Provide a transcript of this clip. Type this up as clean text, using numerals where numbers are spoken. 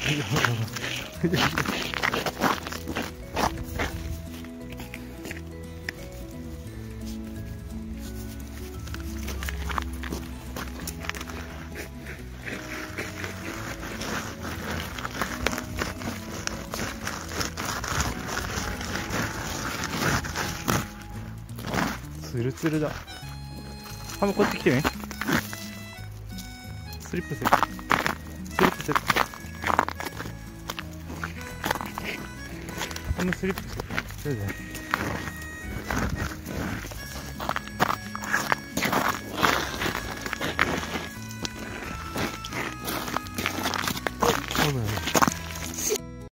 ツルツルだ。ハムこっち来てね。スリップする。スリップする。ハムスリップする。そうだね。そうだね。